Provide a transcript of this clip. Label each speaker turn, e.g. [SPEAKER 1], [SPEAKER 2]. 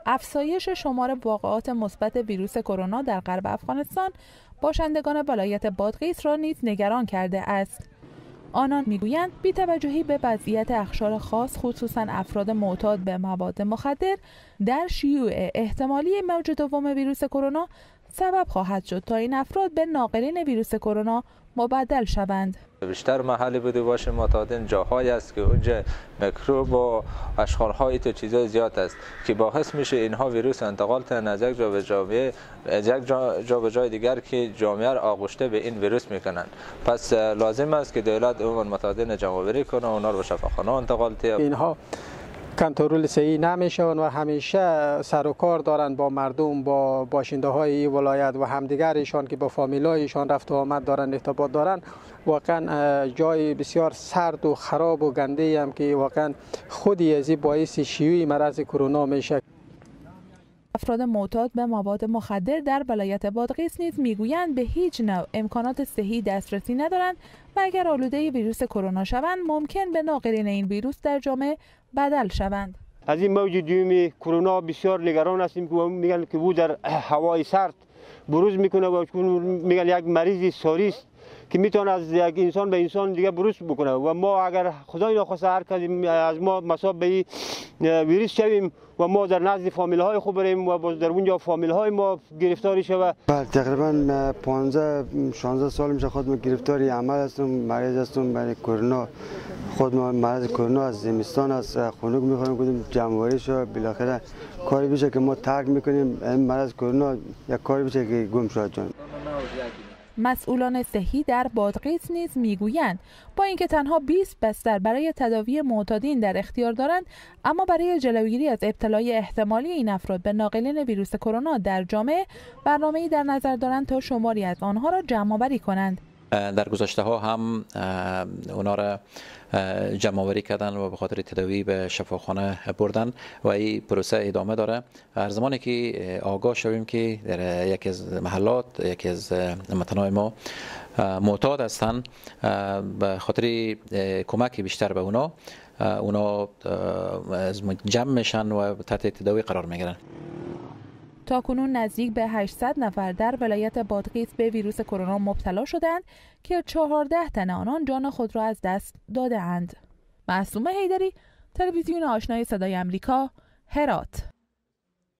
[SPEAKER 1] افزایش شمار واقعات مثبت ویروس کرونا در غرب افغانستان باشندگان ولایت بادغیس را نیز نگران کرده است. آنان میگویند بی‌توجهی به وضعیت اقشار خاص خصوصا افراد معتاد به مواد مخدر در شیوع احتمالی موج دوم ویروس کرونا سبب خواهد شد تا این افراد به ناقلین ویروس کرونا مبدل شوند.
[SPEAKER 2] بیشتر محلی بوده باشه معتادین جاهایی است که اونجا میکروب و اشغال‌های تو چیزا زیاد است که باعث میشه اینها ویروس انتقال تن از یک جا به جای دیگر که جامعه را آغشته به این ویروس میکنن. پس لازم است که دولت عموما معتادین جمع‌آوری کنه و اونا رو به شفاخانه انتقال ته.
[SPEAKER 3] اینها کنترل صحیح نمیشون و همیشه سر و کار دارن با مردم، با باشنده های این ولایت و همدیگرشان که با فامیلایشان رفت و آمد دارن، ارتباط دارن. واقعا جای بسیار سرد و خراب و گنده هم که واقعا خودی از این باعث شیوع مرض کرونا میشه.
[SPEAKER 1] افراد معتاد به مواد مخدر در ولایت بادغیس نیز میگویند به هیچ نوع امکانات صحی دسترسی ندارند و اگر آلوده ویروس کرونا شوند ممکن به ناقلین این ویروس در جامعه بدل شوند.
[SPEAKER 4] از این موج دوم کرونا بسیار نگران هستیم که میگن که او در هوای سرد بروز میکنه و میگن یک مریض ساری است که میتونه از یک انسان به انسان دیگه بروز بکنه و ما اگر خدای نخواسته هر کسی از ما مصاب به ویروس شویم و ما در نزد فامیل های خود بریم و در اونجا فامیل های ما گرفتاری شود.
[SPEAKER 5] تقریبا 15-16 سال میشه خودم گرفتاری عمل هستم، مریض هستم برای کرونا. خود ما مرض کرونا از زمستان از خنک میخوریم کدوم جمع‌آوری شو بالاخره کاری بشه که ما ترک میکنیم این مرض کرونا یک کاری بشه که گم شد جان.
[SPEAKER 1] مسئولان صحی در بادغیس نیز میگویند با اینکه تنها 20 بستر برای تداوی معتادین در اختیار دارند، اما برای جلوگیری از ابتلای احتمالی این افراد به ناقلین ویروس کرونا در جامعه برنامه‌ای در نظر دارند تا شماری از آنها را جمع‌آوری کنند.
[SPEAKER 6] در گذشته ها هم اونا را جمع آوری کردن و به خاطر تداوی به شفاخانه بردن و این پروسه ادامه داره. هر زمانی که آگاه شویم که در یکی از محلات یکی از وطنای ما معتاد هستند، به خاطر کمک بیشتر به اونا جمع میشن و تحت تداوی قرار میگیرن.
[SPEAKER 1] تاکنون نزدیک به 800 نفر در ولایت بادغیس به ویروس کرونا مبتلا شدند که 14 تن آنان جان خود را از دست داده اند. معصومه حیدری، تلویزیون آشنای صدای آمریکا، هرات.